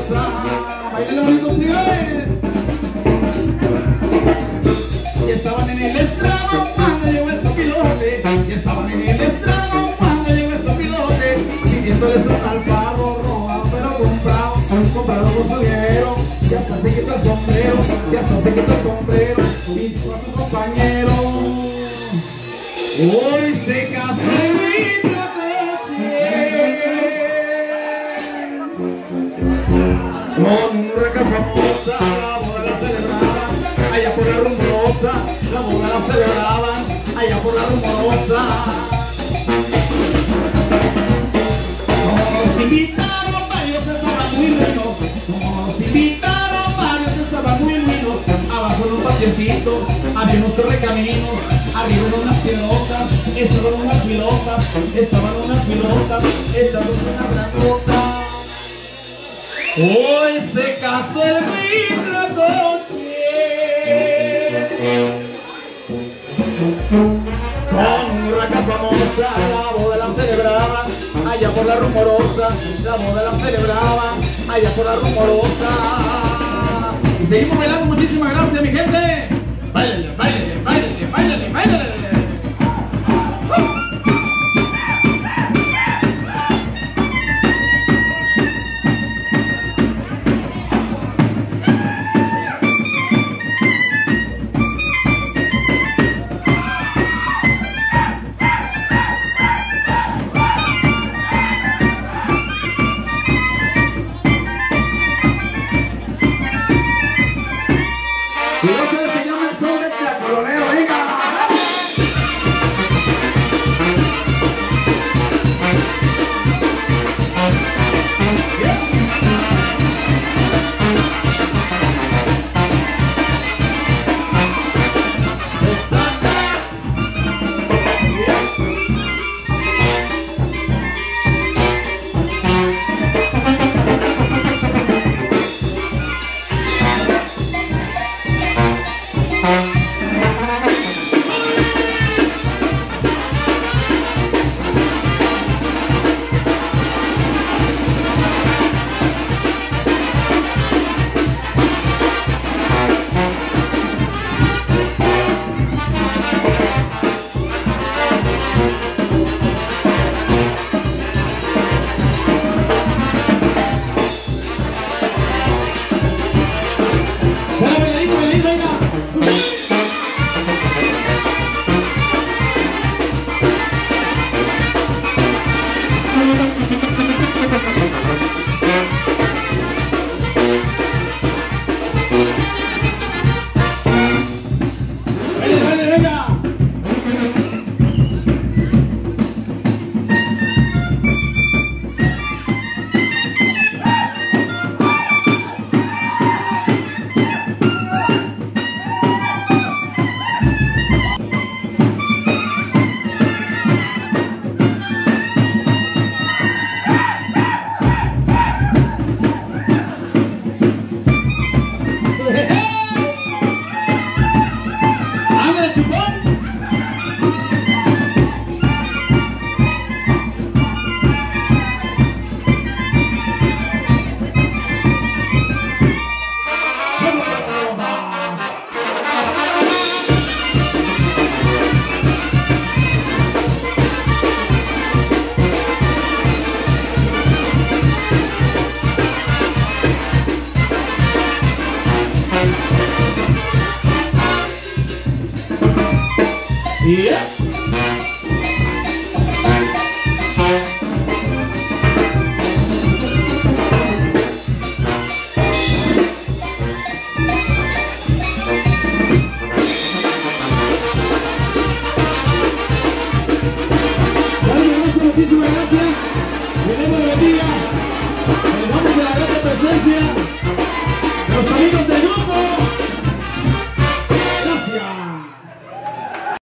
rumorosa. Bailen bonito, sigue. Y estaban en el estrado cuando llegó el sopilote. Y estaban en el estrado cuando llegó el sopilote. Pidiéndoles un alfarro robado pero comprado. Un comprado bolsonero. Y hasta se quita el sombrero. Y hasta se quita el sombrero. Y dijo a su compañero: hoy se casó mi con una raca famosa, la boda la celebraban allá por la rumorosa, la boda la celebraban allá por la rumorosa. Como nos invitaron varios estaban muy buenos, como nos invitaron varios estaban muy buenos. Abajo en un patiecito había unos correcaminos, arriba unas pilotas, estaban unas pilotas, echándose una grandota. Hoy se casó el Huitlacoche con una raca famosa, la boda la celebraban allá por la rumorosa, la boda la celebraban allá por la rumorosa. Y seguimos bailando, muchísimas gracias mi gente. Báilale, báilale, báilale, báilale, báilale. Yeah. Muchísimas gracias. Tenemos el día. Vamos a la gran presencia. Los amigos de